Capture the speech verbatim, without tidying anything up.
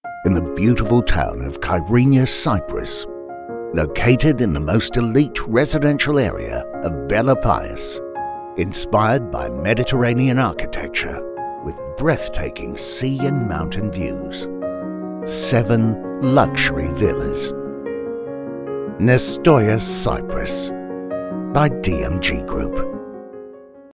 in the beautiful town of Kyrenia, Cyprus, located in the most elite residential area of Bellapais, inspired by Mediterranean architecture with breathtaking sea and mountain views. Seven luxury villas. Nestoya, Cyprus, by D M G Group.